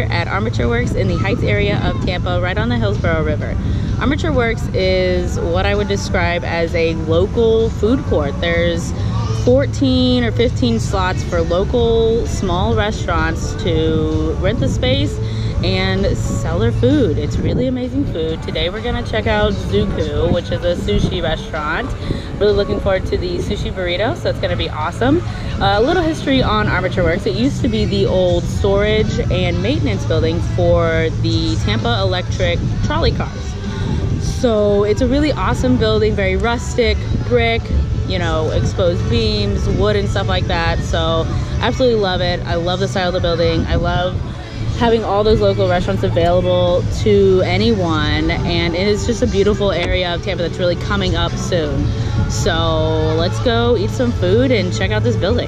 here at Armature Works in the Heights area of Tampa, right on the Hillsborough River. Armature Works is what I would describe as a local food court. There's 14 or 15 slots for local small restaurants to rent the space and sell their food. It's really amazing food. Today we're gonna check out Zukku, which is a sushi restaurant. Really looking forward to the sushi burrito, so it's gonna be awesome. A little history on Armature Works. It used to be the old storage and maintenance building for the Tampa electric trolley cars. So it's a really awesome building, very rustic, brick, you know, exposed beams, wood and stuff like that. So absolutely love it. I love the style of the building. I love having all those local restaurants available to anyone, and it is just a beautiful area of Tampa that's really coming up soon. So let's go eat some food and check out this building.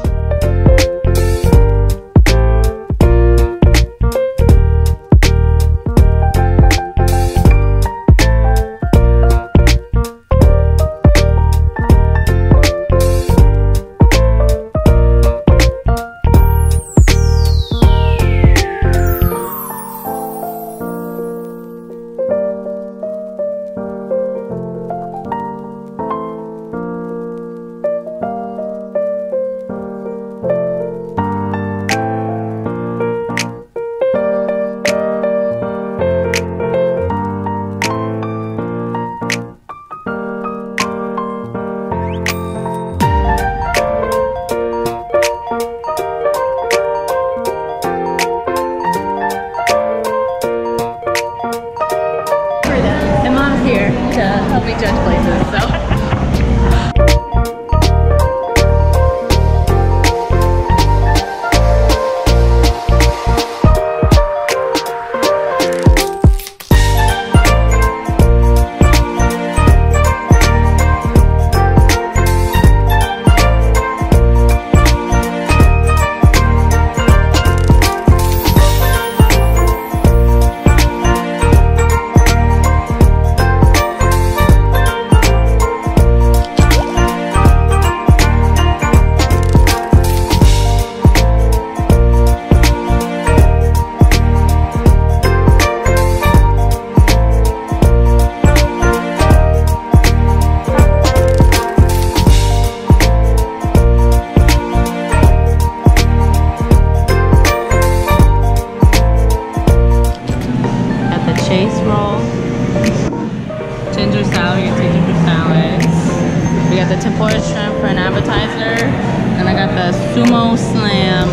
Help me judge places, so. Ginger salad, you get ginger salads. We got the tempura shrimp for an appetizer, and I got the sumo slam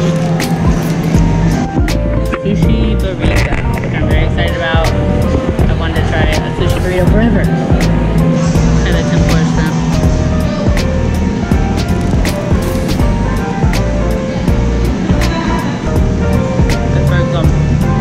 sushi burrito, which I'm very excited about. I wanted to try a sushi burrito forever. And the tempura shrimp. That's very good.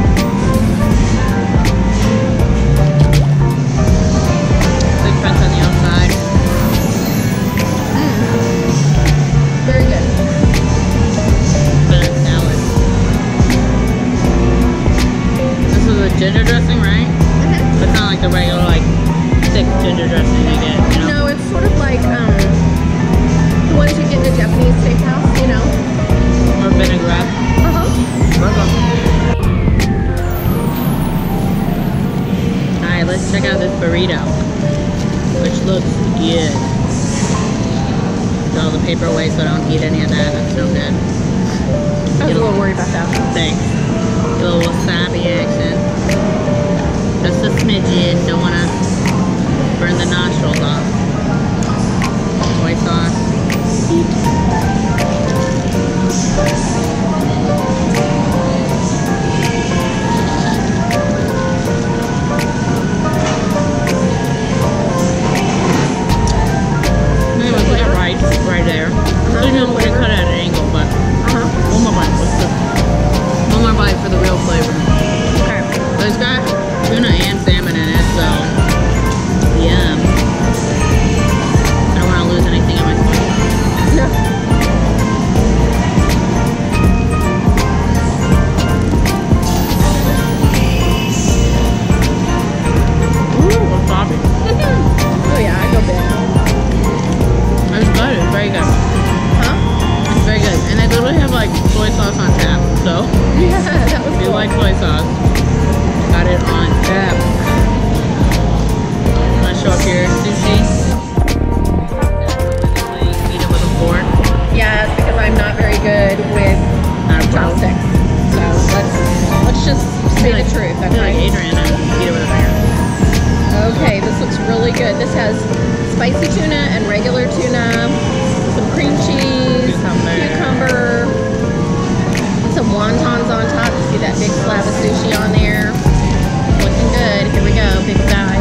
Ginger dressing, right? Mm-hmm. It's not like the regular, like, thick ginger dressing you get, you know? No, it's sort of like, the ones you get in a Japanese steakhouse, you know? Or vinaigrette. Alright, let's check out this burrito, which looks good. Got all the paper away so I don't eat any of that. That's no good. I was a little worried about that. Thanks. A little wasabi action. Just a smidgen, don't want to burn the nostrils off. Soy sauce. Anyway, that right there. So you know, we cut it at an angle, but one more bite. One more bite for the real flavor. Okay. But it's got tuna and salmon in it, so just say the truth. That's like right. Adrian and eat it with a finger. Okay, this looks really good. This has spicy tuna and regular tuna, some cream cheese, cucumber, some wontons on top. You see that big slab of sushi on there. Looking good. Here we go, big dive.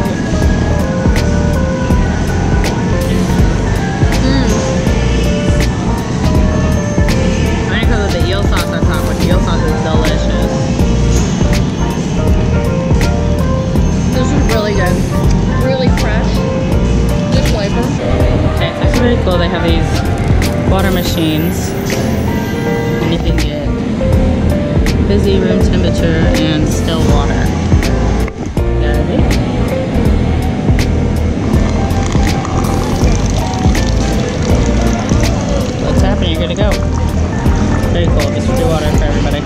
I think because of the eel sauce on top, but the eel sauce is delicious. This is really good. Really fresh. Good flavor. Okay, it's actually really cool. They have these water machines. And you can get busy room temperature and still water. Got it? Let's tap and you're good to go. Very cool. This is free water for everybody.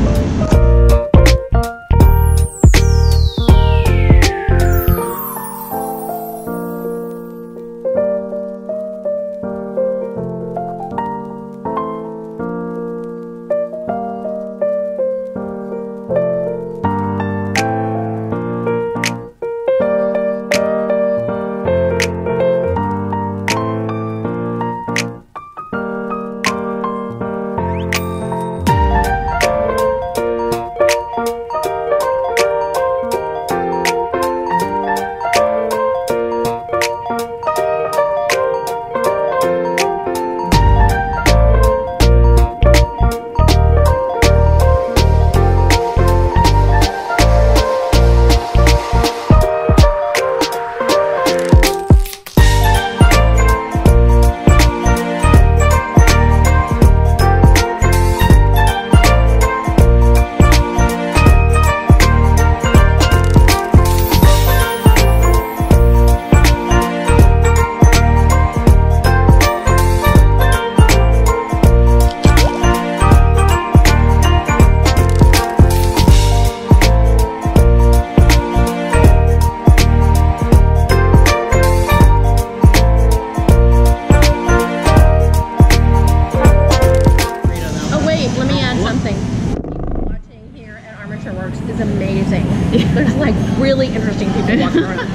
Works is amazing. There's like really interesting people walking around.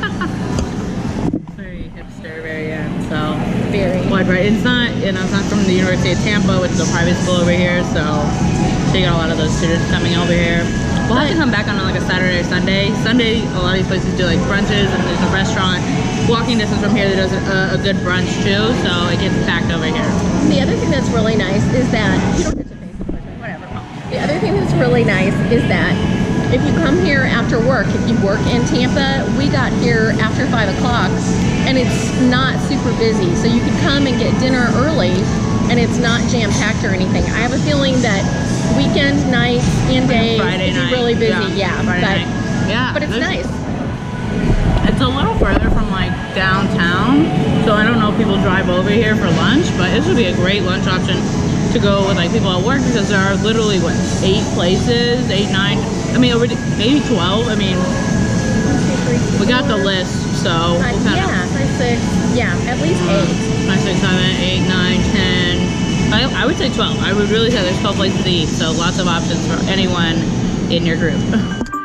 Very hipster, very so very. Wide variety. It's not, it's not from the University of Tampa, which is a private school over here, so you got a lot of those students coming over here. We'll have to come back on like a Saturday or Sunday. Sunday, a lot of these places do like brunches, and there's a restaurant walking distance from here that does a good brunch too, so it gets packed over here. The other thing that's really nice is that you don't get to face the whatever. The other thing that's really nice is that if you come here after work, if you work in Tampa, we got here after 5 o'clock and it's not super busy. So you can come and get dinner early and it's not jam-packed or anything. I have a feeling that weekend nights and days Friday night, really busy. Yeah, but it's nice. It's a little further from like downtown, so I don't know if people drive over here for lunch, but this would be a great lunch option to go with like people at work, because there are literally what, 8 places, 8, 9, I mean over maybe 12. I mean, 1, 2, 3, 4. We got the list, so we'll kind yeah, 5, 6, yeah, at least 8. 5, 6, 7, 8, 9, 10. I would say 12. I would really say there's 12 places to eat, so lots of options for anyone in your group.